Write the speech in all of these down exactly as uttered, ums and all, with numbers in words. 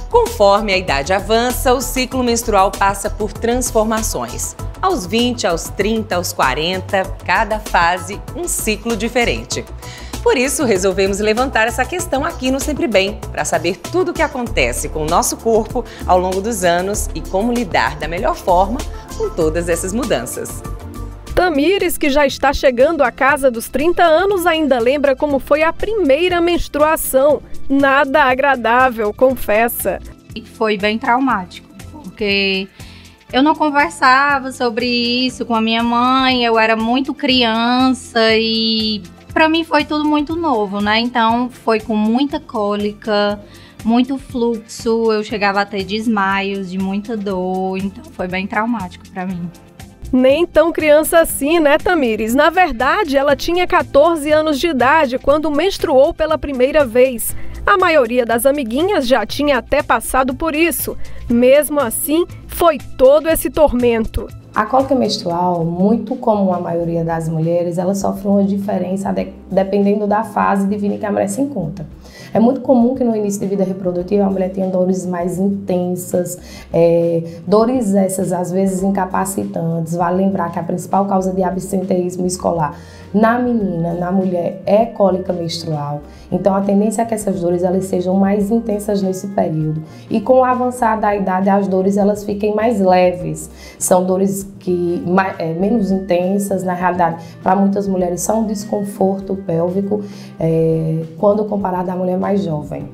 Conforme a idade avança, o ciclo menstrual passa por transformações. Aos vinte, aos trinta, aos quarenta, cada fase um ciclo diferente. Por isso, resolvemos levantar essa questão aqui no Sempre Bem, para saber tudo o que acontece com o nosso corpo ao longo dos anos e como lidar da melhor forma com todas essas mudanças. Tamires, que já está chegando à casa dos trinta anos, ainda lembra como foi a primeira menstruação. Nada agradável, confessa. Foi bem traumático, porque eu não conversava sobre isso com a minha mãe, eu era muito criança e para mim foi tudo muito novo, né? Então foi com muita cólica, muito fluxo, eu chegava a ter desmaios de muita dor, então foi bem traumático para mim. Nem tão criança assim, né, Tamires? Na verdade, ela tinha quatorze anos de idade quando menstruou pela primeira vez. A maioria das amiguinhas já tinha até passado por isso. Mesmo assim, foi todo esse tormento. A cólica menstrual, muito comum a maioria das mulheres, ela sofre uma diferença de, dependendo da fase de vida que a mulher se encontra. É muito comum que no início de vida reprodutiva a mulher tenha dores mais intensas, é, dores essas às vezes incapacitantes. Vale lembrar que a principal causa de absenteísmo escolar na menina, na mulher, é cólica menstrual. Então a tendência é que essas dores elas sejam mais intensas nesse período. E com o avançar da idade, as dores elas fiquem mais leves. São dores que é, menos intensas, na realidade, para muitas mulheres são um desconforto pélvico é, quando comparado à mulher mais jovem.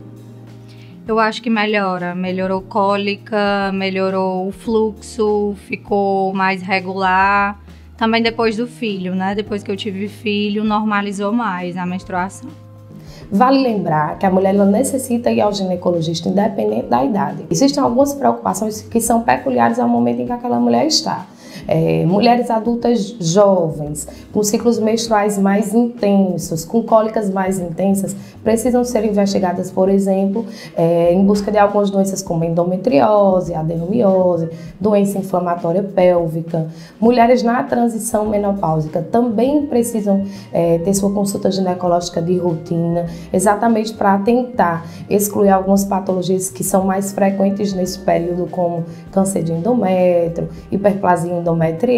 Eu acho que melhora, melhorou cólica, melhorou o fluxo, ficou mais regular. Também depois do filho, né? Depois que eu tive filho, normalizou mais a menstruação. Vale lembrar que a mulher ela necessita ir ao ginecologista independente da idade. Existem algumas preocupações que são peculiares ao momento em que aquela mulher está. É, mulheres adultas jovens, com ciclos menstruais mais intensos, com cólicas mais intensas, precisam ser investigadas, por exemplo, é, em busca de algumas doenças como endometriose, adenomiose, doença inflamatória pélvica. Mulheres na transição menopáusica também precisam é, ter sua consulta ginecológica de rotina, exatamente para tentar excluir algumas patologias que são mais frequentes nesse período, como câncer de endométrio, hiperplasia endometrial.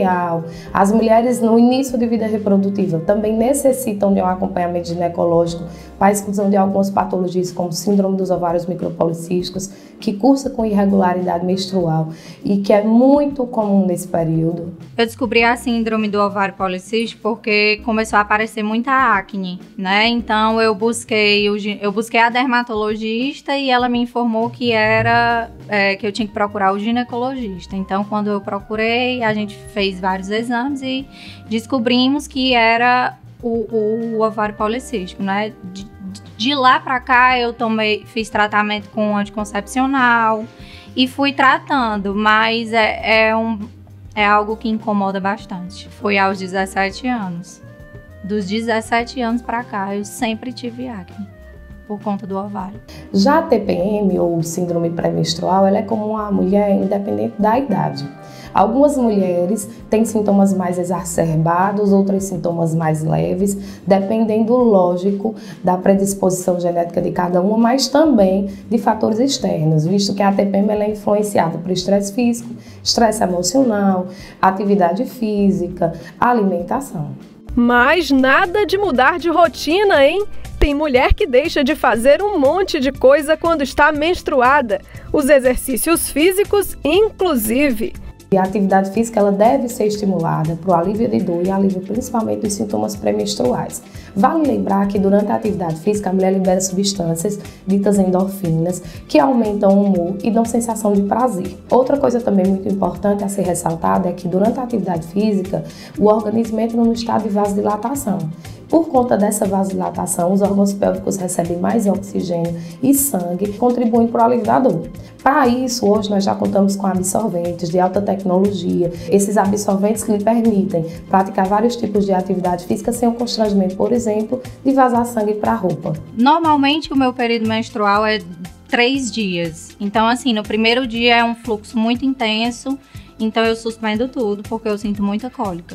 As mulheres no início de vida reprodutiva também necessitam de um acompanhamento ginecológico para a exclusão de algumas patologias como síndrome dos ovários micropolicísticos, que cursa com irregularidade menstrual e que é muito comum nesse período. Eu descobri a síndrome do ovário policístico porque começou a aparecer muita acne, né? Então eu busquei, eu busquei a dermatologista e ela me informou que era é, que eu tinha que procurar o ginecologista. Então quando eu procurei, a gente fez vários exames e descobrimos que era o, o, o ovário policístico, né? De, de lá pra cá eu tomei, fiz tratamento com anticoncepcional e fui tratando, mas é, é, um, é algo que incomoda bastante. Foi aos dezessete anos. Dos dezessete anos pra cá eu sempre tive acne por conta do ovário. Já a T P M, ou síndrome pré-menstrual, ela é comum à mulher independente da idade. Algumas mulheres têm sintomas mais exacerbados, outras sintomas mais leves, dependendo, lógico, da predisposição genética de cada uma, mas também de fatores externos, visto que a T P M ela é influenciada por estresse físico, estresse emocional, atividade física, alimentação. Mas nada de mudar de rotina, hein? Tem mulher que deixa de fazer um monte de coisa quando está menstruada, os exercícios físicos inclusive. E a atividade física ela deve ser estimulada para o alívio de dor e alívio principalmente dos sintomas pré-menstruais. Vale lembrar que durante a atividade física a mulher libera substâncias ditas endorfinas que aumentam o humor e dão sensação de prazer. Outra coisa também muito importante a ser ressaltada é que durante a atividade física o organismo entra num estado de vasodilatação. Por conta dessa vasodilatação, os órgãos pélvicos recebem mais oxigênio e sangue, contribuindo para o alívio da dor. Para isso, hoje nós já contamos com absorventes de alta tecnologia. Esses absorventes lhe permitem praticar vários tipos de atividade física sem o constrangimento, por exemplo, de vazar sangue para a roupa. Normalmente o meu período menstrual é três dias. Então, assim, no primeiro dia é um fluxo muito intenso, então eu suspendo tudo porque eu sinto muita cólica.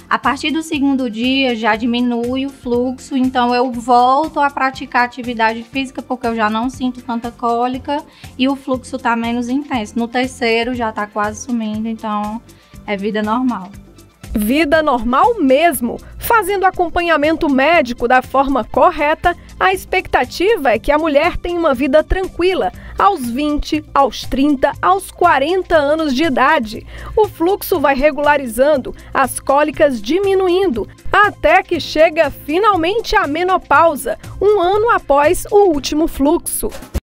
A partir do segundo dia já diminui o fluxo, então eu volto a praticar atividade física porque eu já não sinto tanta cólica e o fluxo tá menos intenso. No terceiro já tá quase sumindo, então é vida normal. Vida normal mesmo. Fazendo acompanhamento médico da forma correta, a expectativa é que a mulher tenha uma vida tranquila aos vinte, aos trinta, aos quarenta anos de idade. O fluxo vai regularizando, as cólicas diminuindo, até que chega finalmente a menopausa, um ano após o último fluxo.